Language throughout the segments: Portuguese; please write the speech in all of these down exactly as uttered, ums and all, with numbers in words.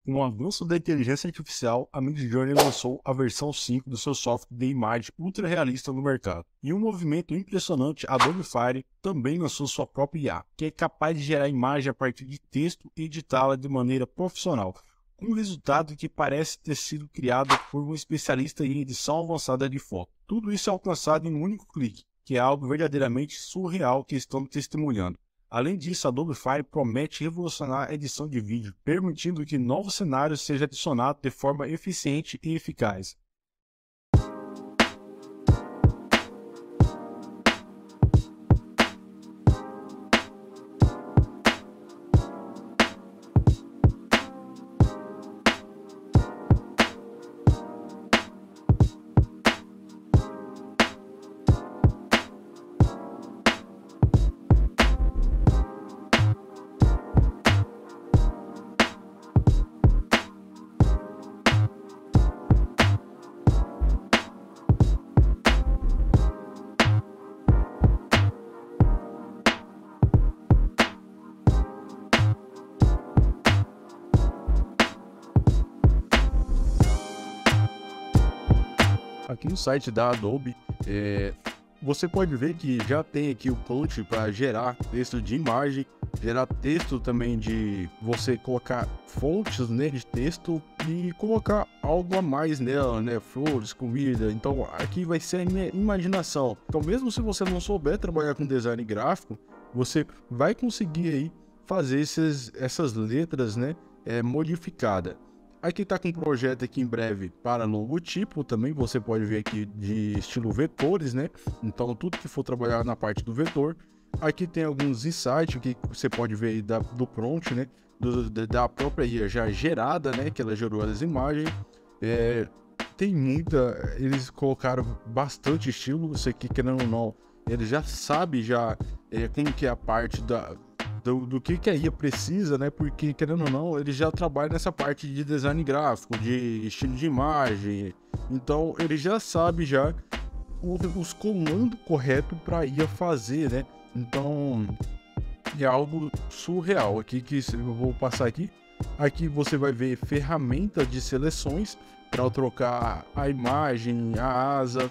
Com o avanço da inteligência artificial, a Midjourney lançou a versão cinco do seu software de imagem ultra realista no mercado. E um movimento impressionante, a Adobe Fire também lançou sua própria I A, que é capaz de gerar imagem a partir de texto e editá-la de maneira profissional, com um resultado que parece ter sido criado por um especialista em edição avançada de foto. Tudo isso é alcançado em um único clique, que é algo verdadeiramente surreal que estamos testemunhando. Além disso, a Adobe Fire promete revolucionar a edição de vídeo, permitindo que novos cenários sejam adicionados de forma eficiente e eficaz. Aqui no site da Adobe, é, você pode ver que já tem aqui o prompt para gerar texto de imagem, gerar texto também de você colocar fontes, né, de texto e colocar algo a mais nela, né, flores, comida. Então aqui vai ser a imaginação. Então mesmo se você não souber trabalhar com design gráfico, você vai conseguir aí fazer esses, essas letras, né, é, modificadas. Aqui está com um projeto aqui em breve para logotipo, também você pode ver aqui de estilo vetores, né? Então tudo que for trabalhar na parte do vetor. Aqui tem alguns insights que você pode ver aí da, do prompt, né? Do, da própria I A já gerada, né? Que ela gerou as imagens. É, tem muita, eles colocaram bastante estilo, isso aqui querendo ou não, ele já sabe já é, como que é a parte da... Do, do que, que a I A precisa, né? Porque, querendo ou não, ele já trabalha nessa parte de design gráfico, de estilo de imagem. Então, ele já sabe já o, os comandos corretos para a I A fazer, né? Então, é algo surreal. Aqui que eu vou passar aqui. Aqui você vai ver ferramentas de seleções para trocar a imagem, a asa,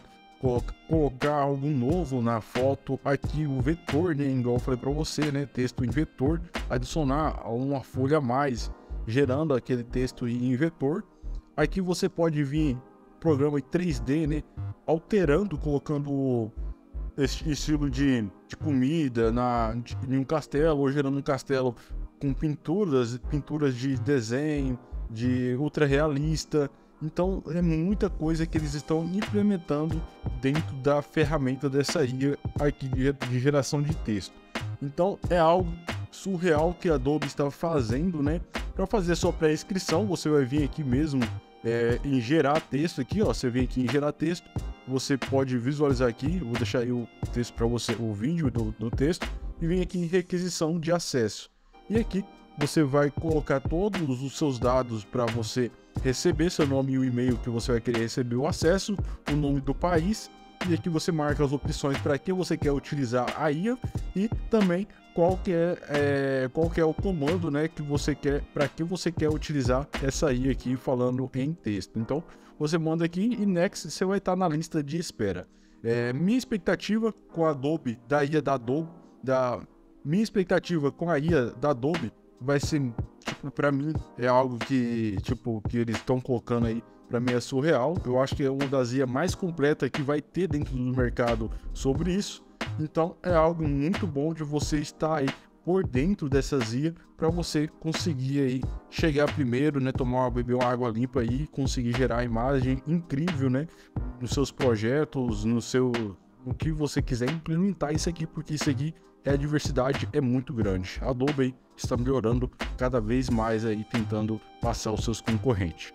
colocar algo novo na foto. Aqui o vetor, né, igual eu falei para você, né, texto em vetor, adicionar uma folha a mais, gerando aquele texto em vetor. Aqui você pode vir programa em três D, né, alterando, colocando esse estilo de, de comida na, de, em um castelo, ou gerando um castelo com pinturas, pinturas de desenho, de ultra realista. Então é muita coisa que eles estão implementando dentro da ferramenta dessa I A aqui de geração de texto. Então é algo surreal que a Adobe está fazendo, né? Para fazer a sua pré-inscrição, você vai vir aqui mesmo é, em gerar texto aqui, ó. Você vem aqui em gerar texto, você pode visualizar aqui. Eu vou deixar aí o texto para você, o vídeo do, do texto, e vem aqui em requisição de acesso. E aqui você vai colocar todos os seus dados para você receber seu nome e o e-mail que você vai querer receber o acesso, o nome do país, e aqui você marca as opções para que você quer utilizar a I A e também qual que é, é, qual que é o comando, né, que você quer, para que você quer utilizar essa I A aqui falando em texto. Então você manda aqui e next, você vai estar na lista de espera. É, minha expectativa com a Adobe, da I A da Adobe, da minha expectativa com a I A da Adobe vai ser, tipo, pra mim é algo que, tipo, que eles estão colocando aí, pra mim é surreal. Eu acho que é uma das I A mais completas que vai ter dentro do mercado sobre isso. Então é algo muito bom de você estar aí por dentro dessas I A para você conseguir aí chegar primeiro, né, tomar uma, beber uma água limpa aí, conseguir gerar imagem incrível, né, nos seus projetos, no seu, no que você quiser implementar isso aqui, porque isso aqui é a diversidade é muito grande. A Adobe aí está melhorando cada vez mais aí, tentando passar os seus concorrentes.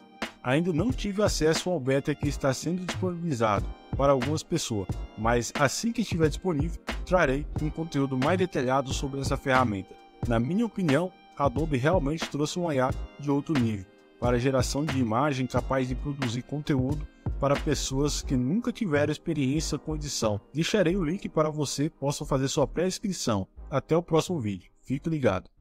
Ainda não tive acesso ao beta que está sendo disponibilizado para algumas pessoas, mas assim que estiver disponível, trarei um conteúdo mais detalhado sobre essa ferramenta. Na minha opinião, a Adobe realmente trouxe um I A de outro nível, para a geração de imagem capaz de produzir conteúdo para pessoas que nunca tiveram experiência com edição. Deixarei o link para você possa fazer sua pré-inscrição. Até o próximo vídeo. Fique ligado.